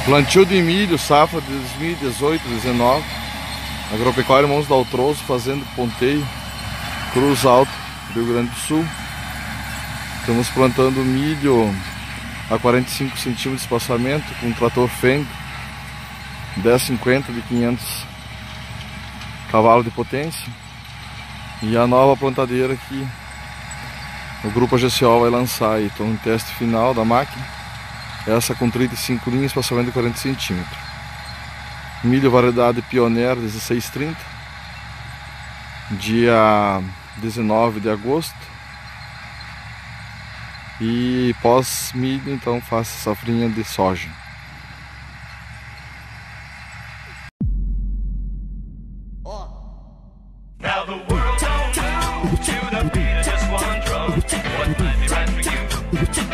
Plantio de milho, safra de 2018-19. Agropecuário Irmãos Daltroso, fazendo Ponteio, Cruz Alta, Rio Grande do Sul. Estamos plantando milho a 45 centímetros de espaçamento com um trator Fendt 1050 de 500 cavalos de potência. E a nova plantadeira que o Grupo AGCO vai lançar aí. Estou no teste final da máquina. Essa com 35 linhas, espaçamento de 40 centímetros. Milho variedade Pioneer 1630, dia 19 de agosto. E pós milho, então faço safrinha de soja. Now the world don't move to the beat of just one drum. What might be right for you